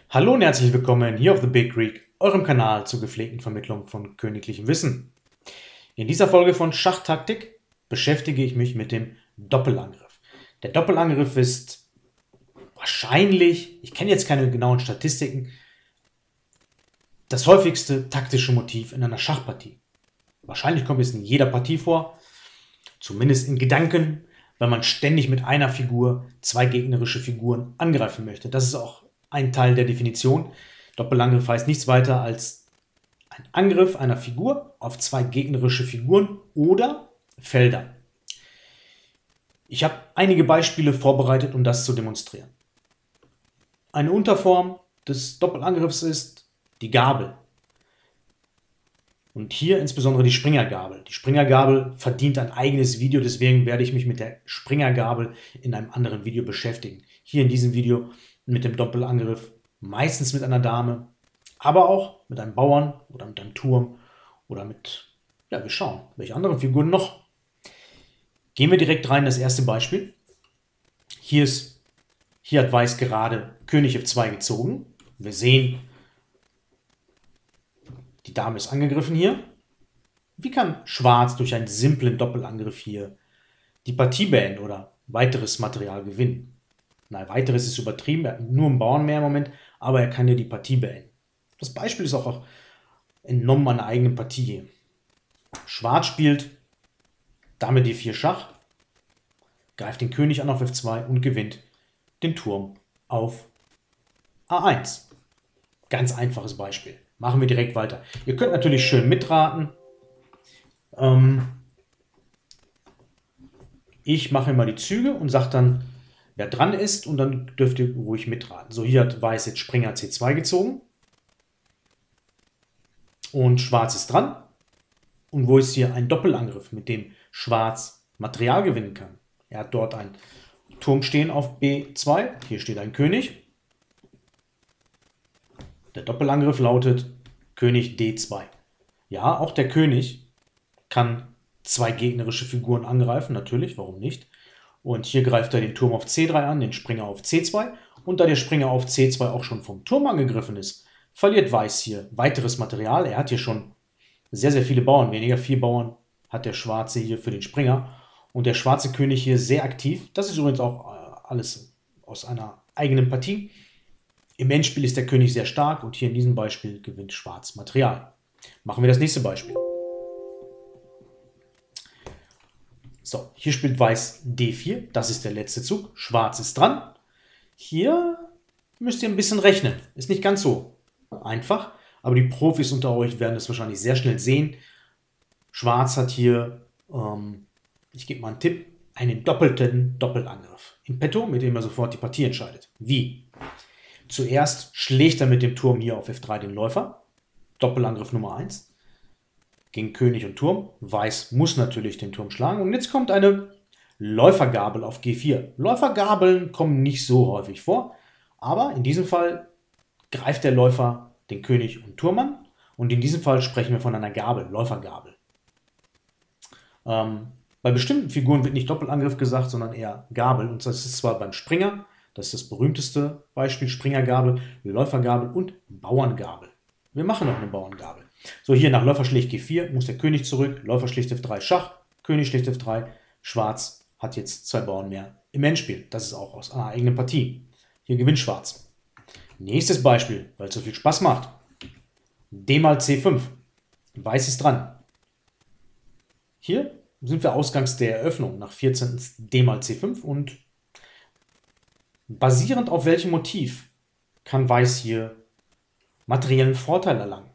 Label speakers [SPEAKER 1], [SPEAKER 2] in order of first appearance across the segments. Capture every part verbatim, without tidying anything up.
[SPEAKER 1] Hallo und herzlich willkommen hier auf The Big Greek, eurem Kanal zur gepflegten Vermittlung von königlichem Wissen. In dieser Folge von Schachtaktik beschäftige ich mich mit dem Doppelangriff. Der Doppelangriff ist wahrscheinlich, ich kenne jetzt keine genauen Statistiken, das häufigste taktische Motiv in einer Schachpartie. Wahrscheinlich kommt es in jeder Partie vor, zumindest in Gedanken, wenn man ständig mit einer Figur zwei gegnerische Figuren angreifen möchte. Das ist auch ein Teil der Definition. Doppelangriff heißt nichts weiter als ein Angriff einer Figur auf zwei gegnerische Figuren oder Felder. Ich habe einige Beispiele vorbereitet, um das zu demonstrieren. Eine Unterform des Doppelangriffs ist die Gabel. Und hier insbesondere die Springergabel. Die Springergabel verdient ein eigenes Video, deswegen werde ich mich mit der Springergabel in einem anderen Video beschäftigen. Hier in diesem Video mit dem Doppelangriff, meistens mit einer Dame, aber auch mit einem Bauern oder mit einem Turm oder mit, ja, wir schauen, welche anderen Figuren noch. Gehen wir direkt rein in das erste Beispiel. Hier, ist, hier hat Weiß gerade König F zwei gezogen. Wir sehen, die Dame ist angegriffen hier. Wie kann Schwarz durch einen simplen Doppelangriff hier die Partie beenden oder weiteres Material gewinnen? Na, weiteres ist übertrieben, er hat nur einen Bauern mehr im Moment, aber er kann ja die Partie beenden. Das Beispiel ist auch entnommen einer eigenen Partie hier. Schwarz spielt Dame D vier Schach, greift den König an auf F zwei und gewinnt den Turm auf A eins. Ganz einfaches Beispiel. Machen wir direkt weiter. Ihr könnt natürlich schön mitraten. Ähm, ich mache immer die Züge und sage dann, wer dran ist, und dann dürft ihr ruhig mitraten. So, hier hat Weiß jetzt Springer C zwei gezogen. Und Schwarz ist dran. Und wo ist hier ein Doppelangriff, mit dem Schwarz Material gewinnen kann? Er hat dort einen Turm stehen auf B zwei. Hier steht ein König. Der Doppelangriff lautet König D zwei. Ja, auch der König kann zwei gegnerische Figuren angreifen, natürlich, warum nicht? Und hier greift er den Turm auf C drei an, den Springer auf C zwei. Und da der Springer auf C zwei auch schon vom Turm angegriffen ist, verliert Weiß hier weiteres Material. Er hat hier schon sehr, sehr viele Bauern weniger. Vier Bauern hat der Schwarze hier für den Springer. Und der schwarze König hier sehr aktiv. Das ist übrigens auch alles aus einer eigenen Partie. Im Endspiel ist der König sehr stark und hier in diesem Beispiel gewinnt Schwarz Material. Machen wir das nächste Beispiel. So, hier spielt Weiß D vier, das ist der letzte Zug. Schwarz ist dran. Hier müsst ihr ein bisschen rechnen. Ist nicht ganz so einfach, aber die Profis unter euch werden das wahrscheinlich sehr schnell sehen. Schwarz hat hier, ähm, ich gebe mal einen Tipp, einen doppelten Doppelangriff in petto, mit dem er sofort die Partie entscheidet. Wie? Zuerst schlägt er mit dem Turm hier auf F drei den Läufer. Doppelangriff Nummer eins. Gegen König und Turm. Weiß muss natürlich den Turm schlagen. Und jetzt kommt eine Läufergabel auf G vier. Läufergabeln kommen nicht so häufig vor. Aber in diesem Fall greift der Läufer den König und Turm an. Und in diesem Fall sprechen wir von einer Gabel, Läufergabel. Ähm, bei bestimmten Figuren wird nicht Doppelangriff gesagt, sondern eher Gabel. Und das ist zwar beim Springer, das ist das berühmteste Beispiel, Springergabel, Läufergabel und Bauerngabel. Wir machen noch eine Bauerngabel. So, hier nach Läufer schlägt G vier, muss der König zurück, Läufer schlägt F drei Schach, König schlägt F drei, Schwarz hat jetzt zwei Bauern mehr im Endspiel. Das ist auch aus einer eigenen Partie. Hier gewinnt Schwarz. Nächstes Beispiel, weil es so viel Spaß macht. D mal C fünf. Weiß ist dran. Hier sind wir ausgangs der Eröffnung nach vierzehn D mal C fünf und basierend auf welchem Motiv kann Weiß hier materiellen Vorteil erlangen?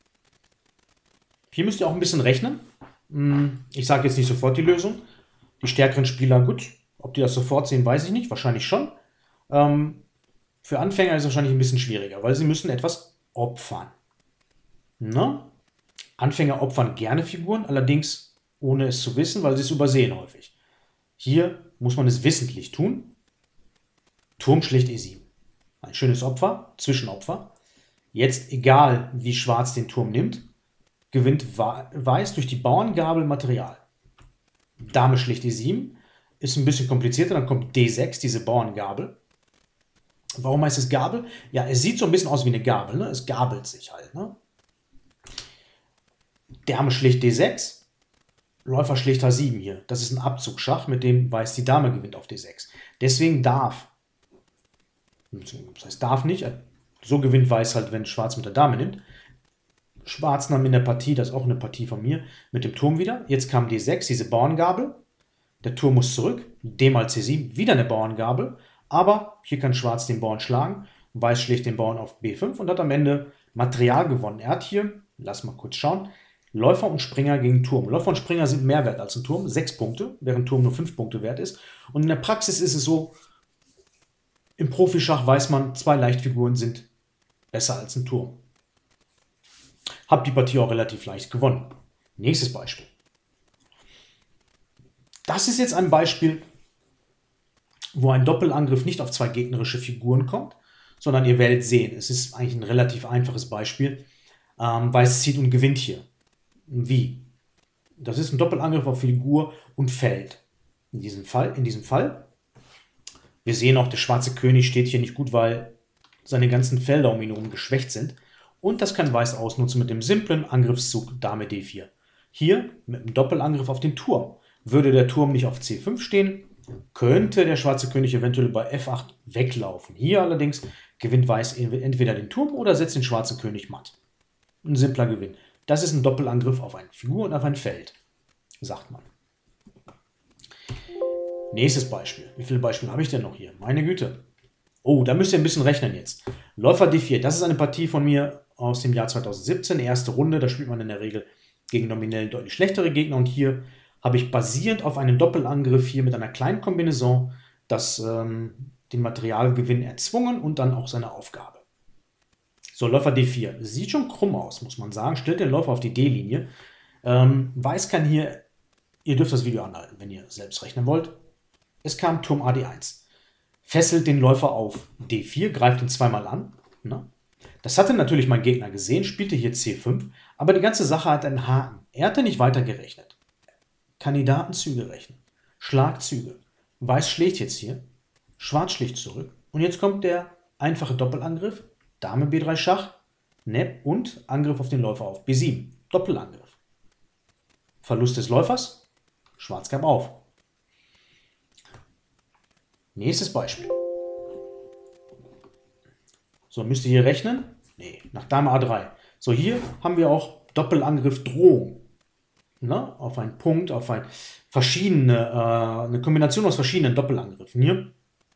[SPEAKER 1] Hier müsst ihr auch ein bisschen rechnen. Ich sage jetzt nicht sofort die Lösung. Die stärkeren Spieler, gut, ob die das sofort sehen, weiß ich nicht. Wahrscheinlich schon. Ähm, für Anfänger ist es wahrscheinlich ein bisschen schwieriger, weil sie müssen etwas opfern. Na? Anfänger opfern gerne Figuren, allerdings ohne es zu wissen, weil sie es übersehen häufig. Hier muss man es wissentlich tun. Turm schlägt E sieben. Ein schönes Opfer, Zwischenopfer. Jetzt, egal wie Schwarz den Turm nimmt, gewinnt Weiß durch die Bauerngabel Material. Dame schlägt E sieben, ist ein bisschen komplizierter, dann kommt D sechs, diese Bauerngabel. Warum heißt es Gabel? Ja, es sieht so ein bisschen aus wie eine Gabel, ne? Es gabelt sich halt, ne? Dame schlicht D sechs, Läufer schlicht H sieben hier. Das ist ein Abzugschach, mit dem Weiß die Dame gewinnt auf D sechs. Deswegen darf, das heißt darf nicht, so gewinnt Weiß halt, wenn Schwarz mit der Dame nimmt. Schwarz nahm in der Partie, das ist auch eine Partie von mir, mit dem Turm wieder. Jetzt kam D sechs, diese Bauerngabel. Der Turm muss zurück, D mal C sieben, wieder eine Bauerngabel. Aber hier kann Schwarz den Bauern schlagen. Weiß schlägt den Bauern auf B fünf und hat am Ende Material gewonnen. Er hat hier, lass mal kurz schauen, Läufer und Springer gegen Turm. Läufer und Springer sind mehr wert als ein Turm, sechs Punkte, während Turm nur fünf Punkte wert ist. Und in der Praxis ist es so, im Profischach weiß man, zwei Leichtfiguren sind besser als ein Turm. Hab die Partie auch relativ leicht gewonnen. Nächstes Beispiel. Das ist jetzt ein Beispiel, wo ein Doppelangriff nicht auf zwei gegnerische Figuren kommt, sondern ihr werdet sehen, es ist eigentlich ein relativ einfaches Beispiel. Ähm, Weiß zieht und gewinnt hier. Wie? Das ist ein Doppelangriff auf Figur und Feld. In diesem Fall, in diesem Fall. Wir sehen auch, der schwarze König steht hier nicht gut, weil seine ganzen Felder um ihn herum geschwächt sind. Und das kann Weiß ausnutzen mit dem simplen Angriffszug Dame D vier. Hier mit einem Doppelangriff auf den Turm. Würde der Turm nicht auf C fünf stehen, könnte der schwarze König eventuell bei F acht weglaufen. Hier allerdings gewinnt Weiß entweder den Turm oder setzt den schwarzen König matt. Ein simpler Gewinn. Das ist ein Doppelangriff auf eine Figur und auf ein Feld, sagt man. Nächstes Beispiel. Wie viele Beispiele habe ich denn noch hier? Meine Güte. Oh, da müsst ihr ein bisschen rechnen jetzt. Läufer D vier. Das ist eine Partie von mir aus dem Jahr zweitausendsiebzehn. Erste Runde. Da spielt man in der Regel gegen nominell deutlich schlechtere Gegner. Und hier habe ich basierend auf einem Doppelangriff hier mit einer kleinen Kombination das, ähm, den Materialgewinn erzwungen und dann auch seine Aufgabe. So, Läufer D vier. Sieht schon krumm aus, muss man sagen. Stellt den Läufer auf die D-Linie. Ähm, Weiß kann hier, ihr dürft das Video anhalten, wenn ihr selbst rechnen wollt. Es kam Turm A D eins. Fesselt den Läufer auf D vier, greift ihn zweimal an. Na? Das hatte natürlich mein Gegner gesehen, spielte hier C fünf, aber die ganze Sache hat einen Haken. Er hatte nicht weiter gerechnet. Kandidatenzüge rechnen. Schlagzüge. Weiß schlägt jetzt hier. Schwarz schlägt zurück. Und jetzt kommt der einfache Doppelangriff. Dame B drei Schach. Nepp und Angriff auf den Läufer auf B sieben. Doppelangriff. Verlust des Läufers. Schwarz gab auf. Nächstes Beispiel. So, müsst ihr hier rechnen? Nee, nach Dame A drei. So, hier haben wir auch Doppelangriff Drohung. Na, auf einen Punkt, auf ein verschiedene, äh, eine Kombination aus verschiedenen Doppelangriffen hier.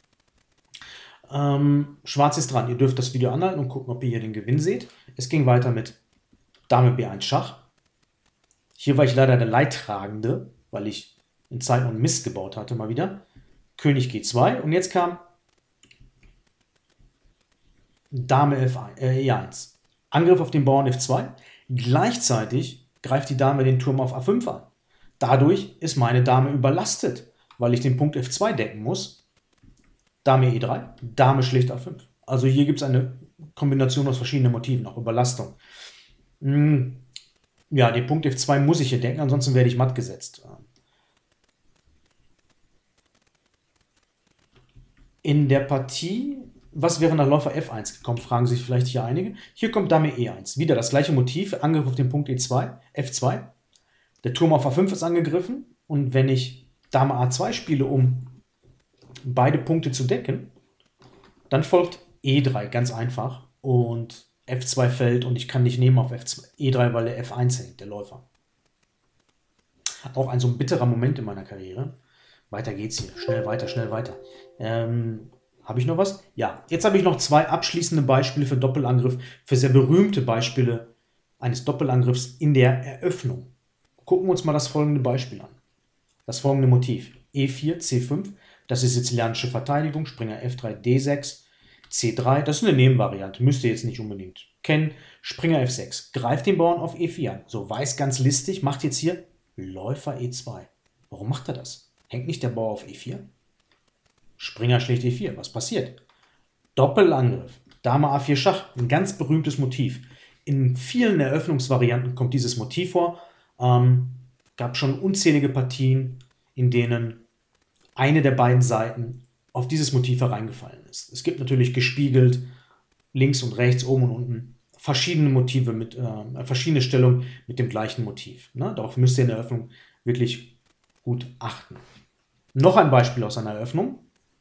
[SPEAKER 1] Ähm, Schwarz ist dran. Ihr dürft das Video anhalten und gucken, ob ihr hier den Gewinn seht. Es ging weiter mit Dame B eins Schach. Hier war ich leider der Leidtragende, weil ich in Zeit und Mist gebaut hatte, mal wieder. König G zwei und jetzt kam Dame F eins, äh, E eins. Angriff auf den Bauern F zwei. Gleichzeitig greift die Dame den Turm auf A fünf an. Dadurch ist meine Dame überlastet, weil ich den Punkt F zwei decken muss. Dame E drei, Dame schlägt A fünf. Also hier gibt es eine Kombination aus verschiedenen Motiven, auch Überlastung. Hm. Ja, den Punkt F zwei muss ich hier decken, ansonsten werde ich matt gesetzt. In der Partie, was wäre nach Läufer F eins gekommen, fragen sich vielleicht hier einige. Hier kommt Dame E eins. Wieder das gleiche Motiv, Angriff auf den Punkt E zwei, F zwei. Der Turm auf A fünf ist angegriffen und wenn ich Dame A zwei spiele, um beide Punkte zu decken, dann folgt E drei, ganz einfach. Und F zwei fällt und ich kann nicht nehmen auf F zwei, E drei, weil der F eins hängt, der Läufer. Auch ein so ein bitterer Moment in meiner Karriere. Weiter geht's hier. Schnell weiter, schnell weiter. Ähm, habe ich noch was? Ja, jetzt habe ich noch zwei abschließende Beispiele für Doppelangriff, für sehr berühmte Beispiele eines Doppelangriffs in der Eröffnung. Gucken wir uns mal das folgende Beispiel an. Das folgende Motiv. E vier, C fünf, das ist sizilianische Verteidigung, Springer F drei, D sechs, C drei, das ist eine Nebenvariante, müsst ihr jetzt nicht unbedingt kennen. Springer F sechs, greift den Bauern auf E vier an. So, Weiß ganz listig, macht jetzt hier Läufer E zwei. Warum macht er das? Hängt nicht der Bauer auf E vier? Springer schlägt E vier. Was passiert? Doppelangriff. Dame A vier Schach. Ein ganz berühmtes Motiv. In vielen Eröffnungsvarianten kommt dieses Motiv vor. Ähm, gab schon unzählige Partien, in denen eine der beiden Seiten auf dieses Motiv hereingefallen ist. Es gibt natürlich gespiegelt, links und rechts, oben und unten, verschiedene Motive mit, äh, verschiedene Stellungen mit dem gleichen Motiv. Ne? Darauf müsst ihr in der Eröffnung wirklich gut achten. Noch ein Beispiel aus einer Eröffnung.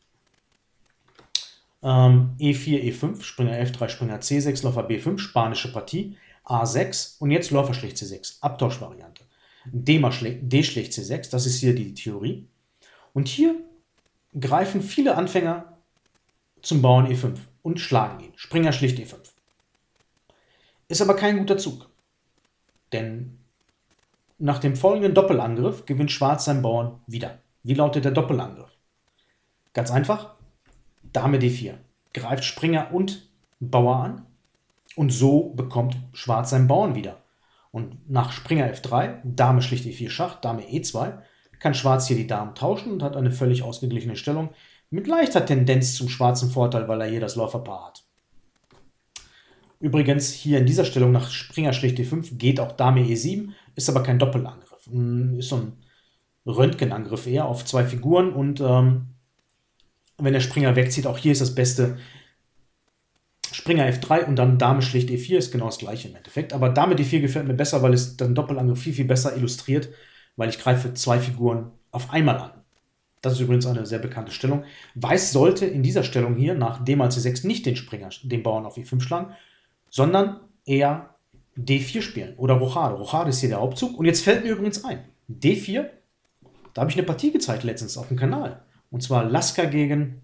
[SPEAKER 1] Ähm, E vier, E fünf, Springer F drei, Springer C sechs, Läufer B fünf, spanische Partie, A sechs und jetzt Läufer schlägt C sechs, Abtauschvariante. D, mal schlägt, D schlägt C sechs, das ist hier die Theorie. Und hier greifen viele Anfänger zum Bauern E fünf und schlagen ihn. Springer schlägt E fünf. Ist aber kein guter Zug. Denn nach dem folgenden Doppelangriff gewinnt Schwarz seinen Bauern wieder. Wie lautet der Doppelangriff? Ganz einfach. Dame D vier. Greift Springer und Bauer an. Und so bekommt Schwarz seinen Bauern wieder. Und nach Springer F drei, Dame schlicht E vier Schach, Dame E zwei, kann Schwarz hier die Damen tauschen und hat eine völlig ausgeglichene Stellung mit leichter Tendenz zum schwarzen Vorteil, weil er hier das Läuferpaar hat. Übrigens hier in dieser Stellung nach Springer schlicht D fünf geht auch Dame E sieben, ist aber kein Doppelangriff. Ist so ein Röntgenangriff eher auf zwei Figuren und ähm, wenn der Springer wegzieht, auch hier ist das Beste Springer F drei und dann Dame schlicht E vier, ist genau das gleiche im Endeffekt. Aber Dame D vier gefällt mir besser, weil es den Doppelangriff viel, viel besser illustriert, weil ich greife zwei Figuren auf einmal an. Das ist übrigens eine sehr bekannte Stellung. Weiß sollte in dieser Stellung hier nach D mal C sechs nicht den Springer, den Bauern auf E fünf schlagen, sondern eher D vier spielen oder Rochade. Rochade ist hier der Hauptzug. Und jetzt fällt mir übrigens ein, D vier, da habe ich eine Partie gezeigt letztens auf dem Kanal. Und zwar Lasker gegen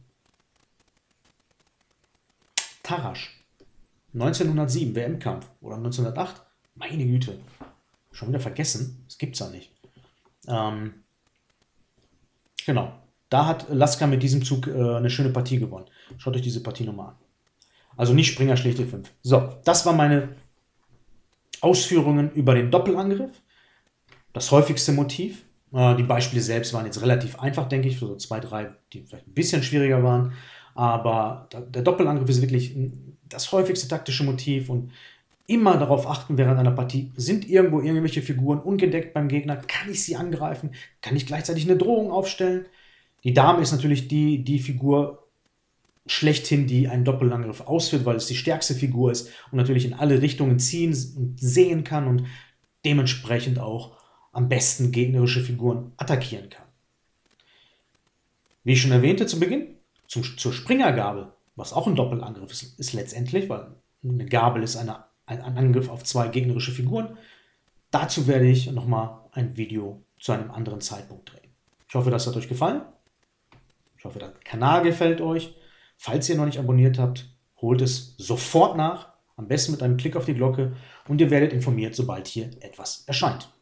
[SPEAKER 1] Tarrasch. neunzehnhundertsieben, W M-Kampf. Oder neunzehnhundertacht. Meine Güte. Schon wieder vergessen. Das gibt's ja nicht. Ähm, genau. Da hat Lasker mit diesem Zug äh, eine schöne Partie gewonnen. Schaut euch diese Partie nochmal an. Also nicht Springer schlägt E fünf. So, das waren meine Ausführungen über den Doppelangriff. Das häufigste Motiv. Äh, die Beispiele selbst waren jetzt relativ einfach, denke ich. So zwei, drei, die vielleicht ein bisschen schwieriger waren. Aber der Doppelangriff ist wirklich das häufigste taktische Motiv. Und immer darauf achten während einer Partie, sind irgendwo irgendwelche Figuren ungedeckt beim Gegner? Kann ich sie angreifen? Kann ich gleichzeitig eine Drohung aufstellen? Die Dame ist natürlich die, die Figur schlechthin, die einen Doppelangriff ausführt, weil es die stärkste Figur ist und natürlich in alle Richtungen ziehen und sehen kann und dementsprechend auch am besten gegnerische Figuren attackieren kann. Wie ich schon erwähnte zu Beginn, zum, zur Springergabel, was auch ein Doppelangriff ist, ist letztendlich, weil eine Gabel ist eine, ein, ein Angriff auf zwei gegnerische Figuren. Dazu werde ich nochmal ein Video zu einem anderen Zeitpunkt drehen. Ich hoffe, das hat euch gefallen. Ich hoffe, der Kanal gefällt euch. Falls ihr noch nicht abonniert habt, holt es sofort nach, am besten mit einem Klick auf die Glocke und ihr werdet informiert, sobald hier etwas erscheint.